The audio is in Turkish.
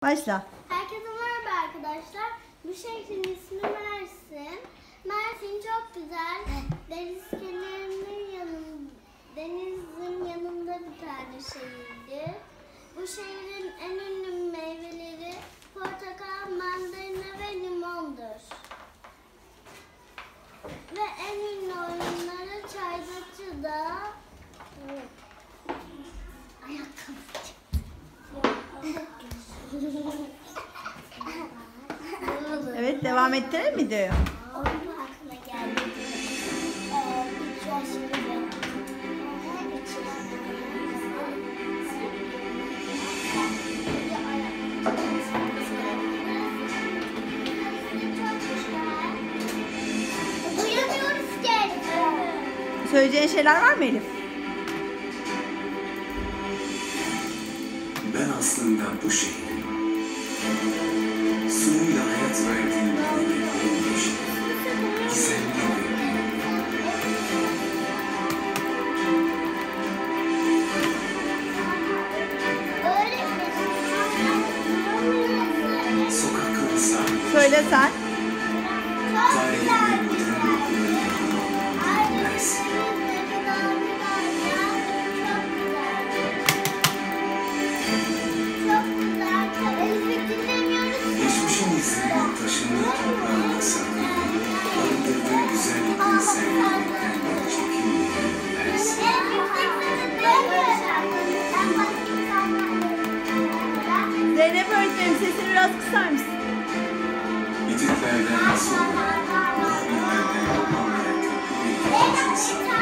Başla. Herkese merhaba arkadaşlar. Bu şehrin ismi Mersin. Mersin çok güzel. Denizin yanında bir tane şehirdir. Bu şehrin en ünlü meyveleri portakal, mandalina ve limondur. Ve en ünlü oyunları Çaybaşı'da Evet, devam ettirelim mi diyor? Oyun aklına geldi. Duyamıyoruz ki. Söyleyeceğin şeyler var mı Elif? Ben aslında bu şehrin suyuyla hayat verdiğim gizemli sokakları sahibi Söyle sen. tarihi ve modern yapıları Mersin. Geçmişin izlerinin taşındığı toprağında saklanıyor. Barındırdığı güzellikleri sergilemekten bile çekinmeyen Mersin. Zeynep öğretmenim, sesini biraz kısar mısın? İtiklerden sonra, Muhammedlerden yapılmayan köklü bir geçmiş insan.